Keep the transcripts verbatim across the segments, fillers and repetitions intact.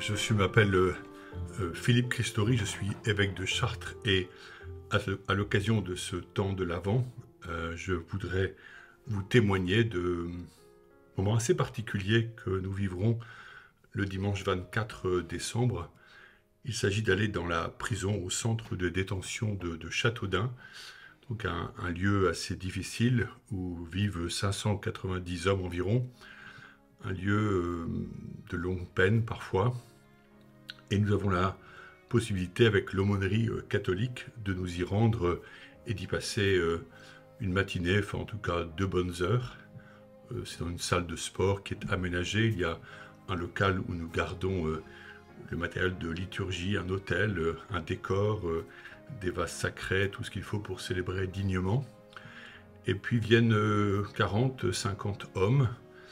je suis, m'appelle euh, euh, Philippe Christori, je suis évêque de Chartres et à, à l'occasion de ce temps de l'Avent, euh, je voudrais vous témoigner de moments assez particuliers que nous vivrons le dimanche vingt-quatre décembre. Il s'agit d'aller dans la prison au centre de détention de, de Châteaudun, donc un, un lieu assez difficile où vivent cinq cent quatre-vingt-dix hommes environ, un lieu euh, de longue peine parfois. Et nous avons la possibilité, avec l'aumônerie euh, catholique, de nous y rendre euh, et d'y passer euh, une matinée, enfin en tout cas deux bonnes heures. Euh, c'est dans une salle de sport qui est aménagée. Il y a un local où nous gardons euh, le matériel de liturgie, un autel, euh, un décor, euh, des vases sacrés, tout ce qu'il faut pour célébrer dignement. Et puis viennent euh, quarante, cinquante hommes,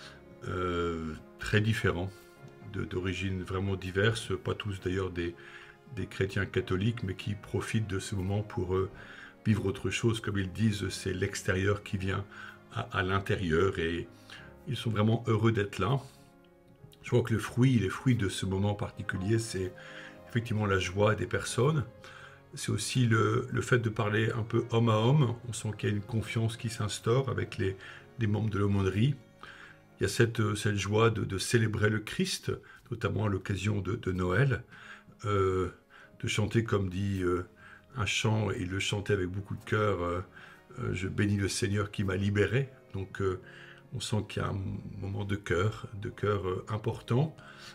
euh, très différents, d'origines vraiment diverses, pas tous d'ailleurs des, des chrétiens catholiques, mais qui profitent de ce moment pour euh, vivre autre chose. Comme ils disent, c'est l'extérieur qui vient à, à l'intérieur, et ils sont vraiment heureux d'être là. Je crois que le fruit, les fruits de ce moment particulier, c'est effectivement la joie des personnes. C'est aussi le, le fait de parler un peu homme à homme. On sent qu'il y a une confiance qui s'instaure avec les, les membres de l'aumônerie. Il y a cette, cette joie de, de célébrer le Christ, notamment à l'occasion de, de Noël, euh, de chanter, comme dit euh, un chant, et il le chantait avec beaucoup de cœur, euh, euh, je bénis le Seigneur qui m'a libéré. Donc euh, on sent qu'il y a un moment de cœur, de cœur euh, important.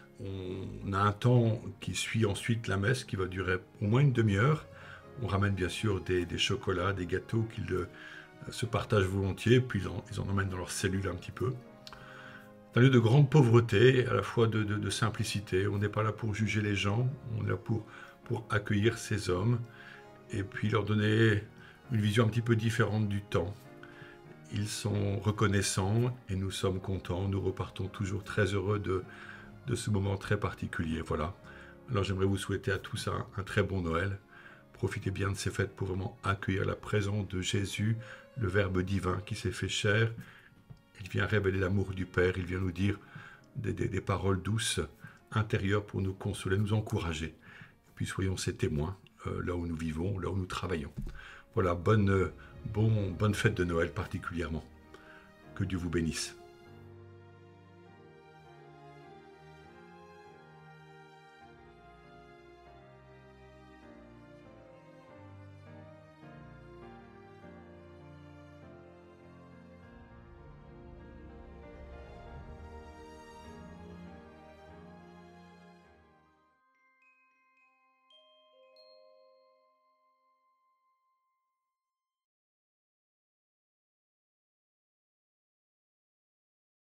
On a un temps qui suit ensuite la messe, qui va durer au moins une demi-heure. On ramène bien sûr des, des chocolats, des gâteaux qu'ils euh, se partagent volontiers, puis ils en, ils en emmènent dans leur cellule un petit peu. C'est un lieu de grande pauvreté, à la fois de, de, de simplicité. On n'est pas là pour juger les gens, on est là pour, pour accueillir ces hommes et puis leur donner une vision un petit peu différente du temps. Ils sont reconnaissants et nous sommes contents. Nous repartons toujours très heureux de, de ce moment très particulier. Voilà. Alors j'aimerais vous souhaiter à tous un, un très bon Noël. Profitez bien de ces fêtes pour vraiment accueillir la présence de Jésus, le Verbe divin qui s'est fait chair. Il vient révéler l'amour du Père, il vient nous dire des, des, des paroles douces, intérieures pour nous consoler, nous encourager. Et puis soyons ces témoins, euh, là où nous vivons, là où nous travaillons. Voilà, bonne, bon, bonne fête de Noël particulièrement. Que Dieu vous bénisse.